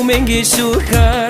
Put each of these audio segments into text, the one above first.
mengisukar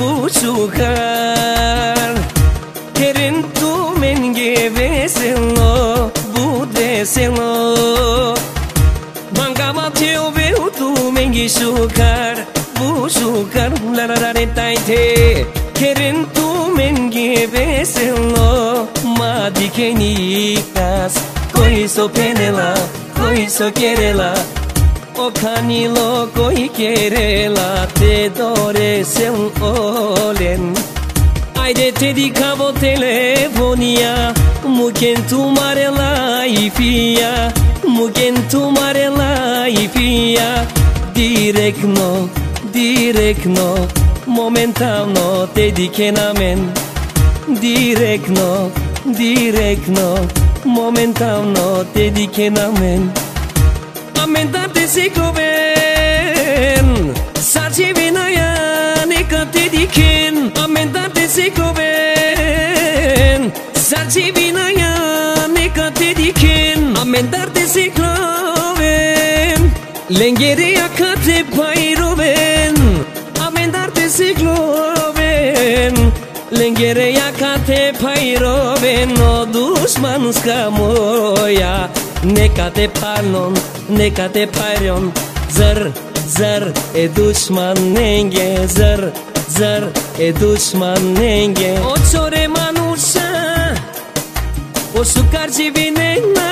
busukar Kerin tu menge veselo budeselo Mangama teu veu tu mengisukar busukar la la la taite Kerin tu menge veselo madikenikas Koiso penela koiso querela O canilo coi querela te dorese un olen Ai de te dicavo telefonia Mugen tu marela ifia Mugen tu marela ifia Direct no Momentalno te dikenamen Direct no Momentalno te dikenamen Amendate sikoven Sarci vinaya neka te diken Amendate sikoven Sarci vinaya neka te diken Amendate sikloven Lengere akate pairoven Amendate sikloven Lengere yakate pairoven O dushmanska moja Neka te palnon, neka te parion Zar e dushman nenge Zar e dushman nenge O çore manusha O sukar civinena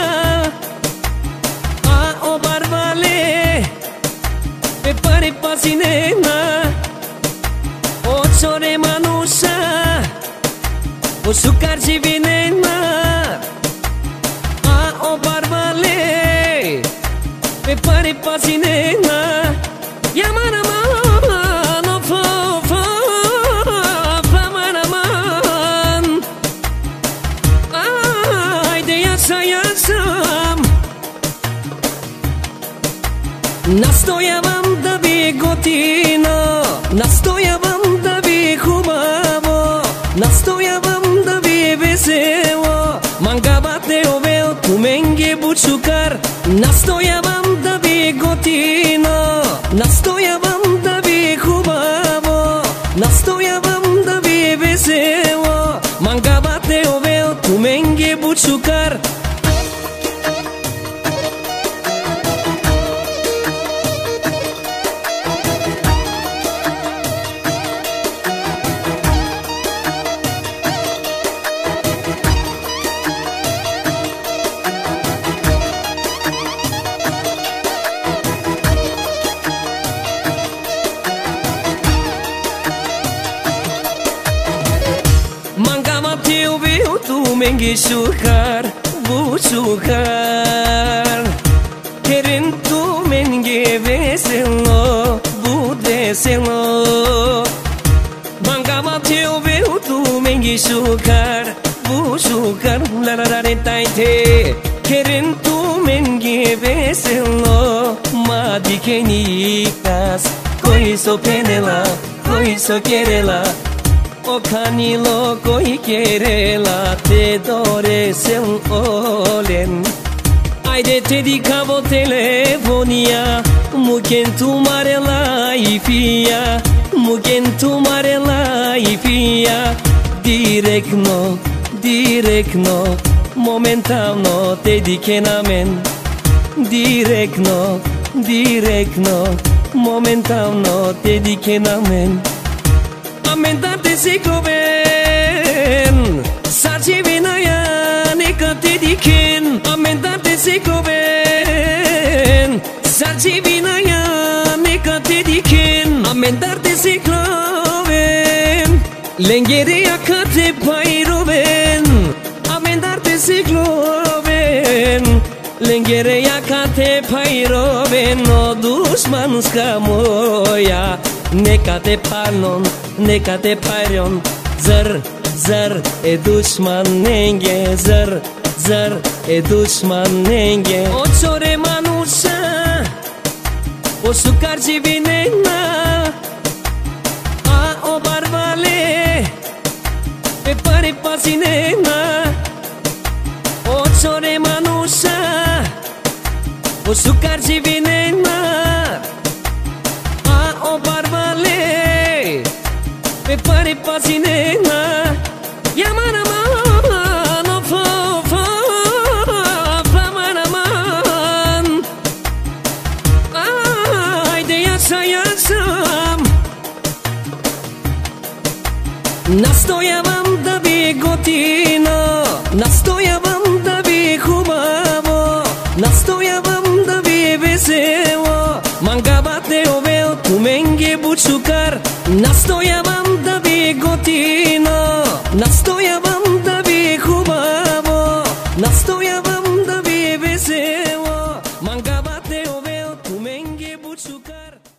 A o barbale Pe pare pasinena O çore manusha O sukar civinena O barbale Pe pare pasinena Yamanaman O Famanaman Haydi yaşayasam Nastojawam da bigotino Nastojawam da bi hubavo Nastojawam da bi veseło Mangabate oveo tu menge bučukar Nastojawam da bi gotino Nastojawam da bi hubavo Nastojawam da bi veseło Mangabate oveo tu menge bučukar Mengisukar busukar Kerin tu menge veselo budeselo Mangama teu veu tu mengisukar busukar la la la taite Kerin tu menge veselo madikenikas Koiso penela koiso querela O canilo coi querela te dorese un olen Ai de te dicavo telefonia Mugen tu marela ifia Mugen tu marela ifia Direct no Momentalno te dikenamen Direct no Momentalno te dikenamen Amendate sikloven Sarci vinaya neka te diken Amendate sikloven Sarci vinaya neka te diken Amendate sikloven Lengere akate pairoven Amendate sikloven Lengere yakate pairoven O dushmanska moja Neka te palnon, neka te parion Zar e dushman nenge Zar e dushman nenge O çore manusha O sukar civinena A o barbale Pe pare pasinena O çore manusha O sukar civinena A o barbale Nastojawam da bi humavo, nastojawam da bi veselo. Mangabate ovel tu menge bučukar, nastojawam da bi gotino, nastojawam da bi humavo, nastojawam da bi veselo. Mangabate ovel tu menge bučukar.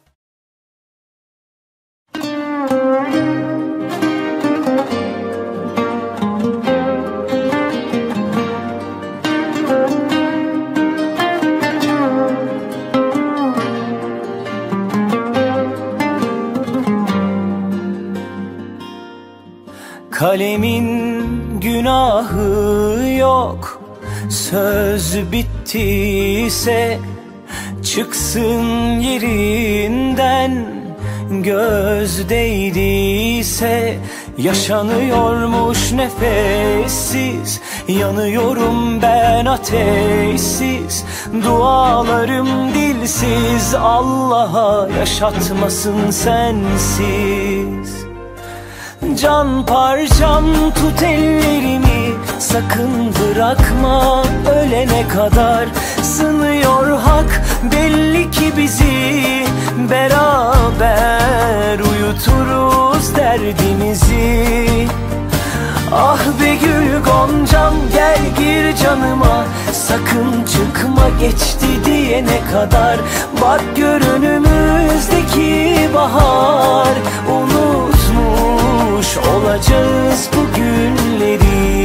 Kalemin günahı yok, söz bittiyse çıksın yerinden. Göz değdiyse yaşanıyormuş nefessiz, yanıyorum ben ateşsiz. Dualarım dilsiz, Allah'a yaşatmasın sensiz. Can parçam tut ellerimi, sakın bırakma ölene kadar. Sınıyor hak belli ki bizi, beraber uyuturuz derdimizi. Ah be gül goncam gel gir canıma, sakın çıkma geçti diyene kadar. Bak gör önümüzdeki bahar, unutmuş olacağız bu günleri.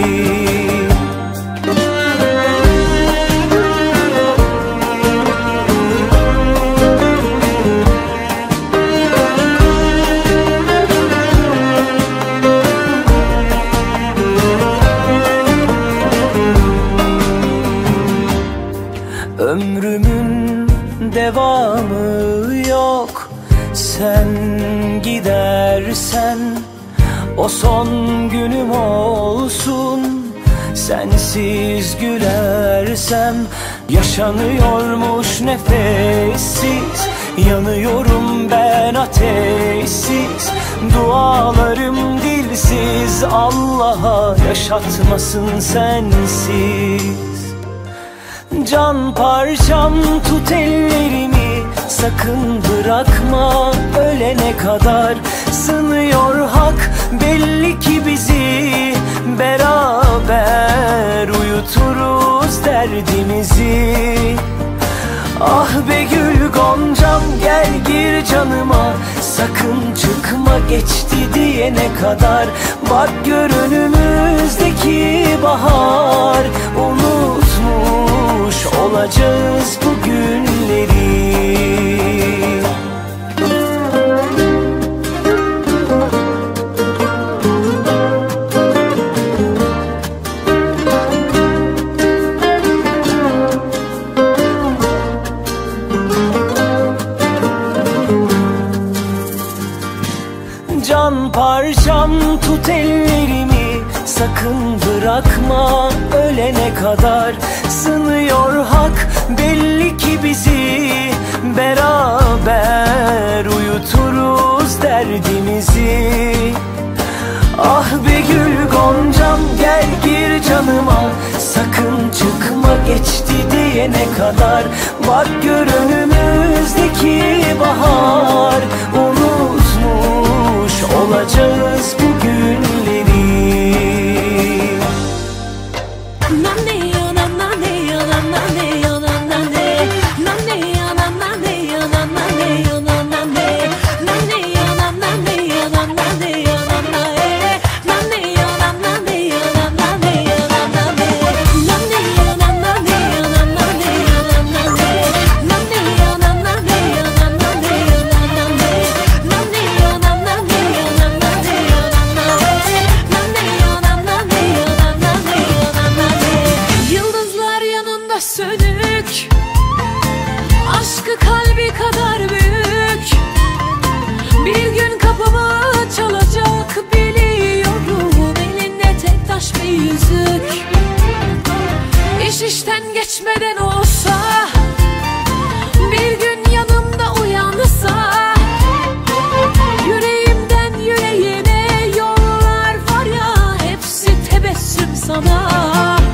Ömrümün devamı yok, sen gidersen o son günüm olsun. Sensiz gülersem yaşanıyormuş nefessiz, yanıyorum ben ateşsiz. Dualarım dilsiz, Allah'a yaşatmasın sensiz. Can parçam tut ellerimi, sakın bırakma ölene kadar. Sınıyor hak belli ki bizi, beraber uyuturuz derdimizi. Ah be gül goncam gel gir canıma, sakın çıkma geçti diyene kadar. Bak gör önümüzdeki bahar, unutmuş olacağız bu günleri. Can parçam tut ellerimi, sakın bırakma ölene kadar. Sınıyor hak belli ki bizi, beraber uyuturuz derdimizi. Ah be gül goncam gel gir canıma, sakın çıkma geçti diyene kadar. Bak gör önümüzdeki bahar, unutmuş olacağız bu günleri. Sönük, aşkı kalbi kadar büyük, bir gün kapımı çalacak biliyorum. Elinde tek taş bir yüzük, iş işten geçmeden olsa, bir gün yanımda uyansa. Yüreğimden yüreğine yollar var ya, hepsi tebessüm sana.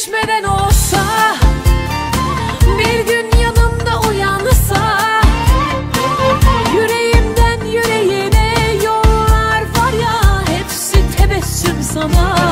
geçmeden olsa, bir gün yanımda uyansa, yüreğimden yüreğine yollar var ya, hepsi tebessüm sana.